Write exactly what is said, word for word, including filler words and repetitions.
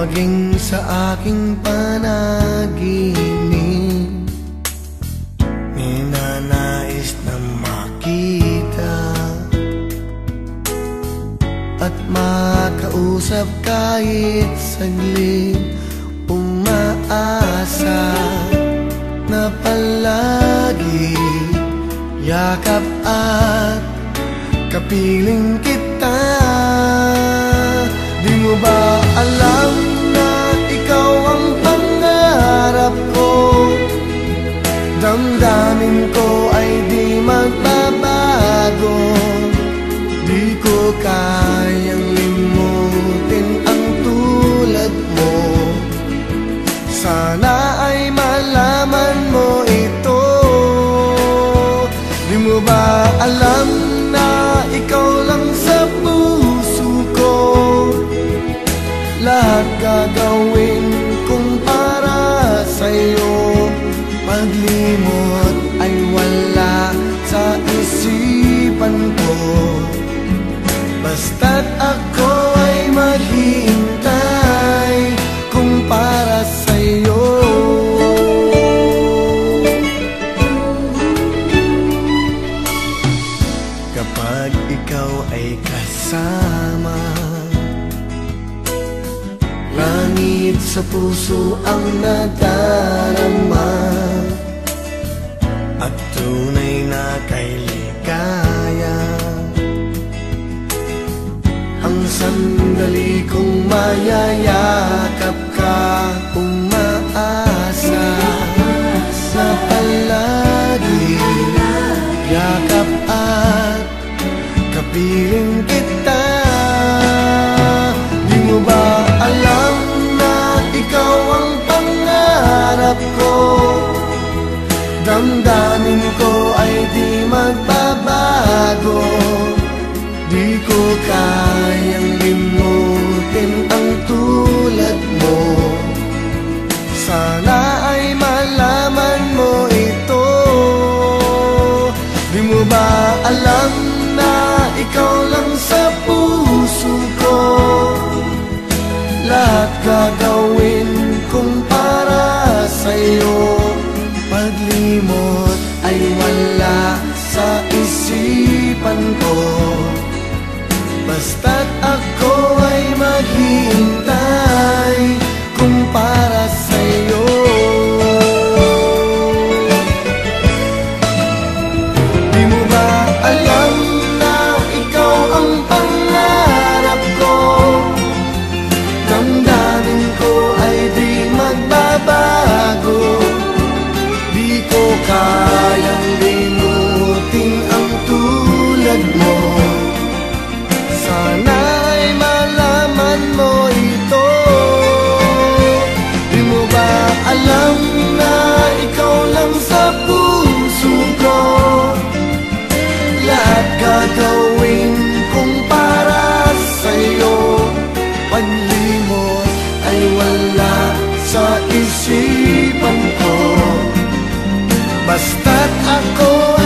maging sa aking panaginip, ninanais na makita at makausap kahit saglit. Umaasa na palagi yakap at kapiling kita. Di mo ba alam na ikaw ang pangarap ko? Damdamin ko ay di magbabago. Di ko kayang limutin ang tulad mo. Sana ay malaman mo ito. Di mo ba alam na ikaw lang sa puso ko? Lahat gagawin kong para sa'yo. Paglimot ay wala sa isipan ko. Basta't ako ay maghihintay kung para sa'yo. Kapag ikaw ay kasama, langit sa puso ang nadarama, at tunay na kay ligaya. Ang sandali kong mayayakap ka, umaasa na palagi yakap at kapiling kita. Di mo ba alam na ikaw ang pangarap ko? Damdamin ko ay di magbabago. Di ko kayang limutin ang tulad mo. Sana ay malaman mo ito. Di mo ba alam na ikaw lang sa puso ko? Lahat gagawin kong para sa'yo. Paglimot ay wala sa isipan ko. Basta't ako ay maghihintay kung para sa'yo. Di mo ba alam na ikaw ang pangarap ko? Damdamin ko ay di magbabago. Di ko kayang limutin ang tulad mo. Sana ay malaman mo ito. Di mo ba alam na ikaw lang sa puso ko? Lahat gagawin kong para sa'yo. Paglimot ay wala sa isipan ko. Basta't ako